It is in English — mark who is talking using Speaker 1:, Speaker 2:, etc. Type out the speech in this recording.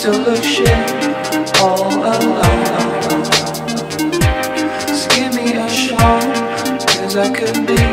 Speaker 1: still look shit all alone. Just give me a shot, 'cause I could be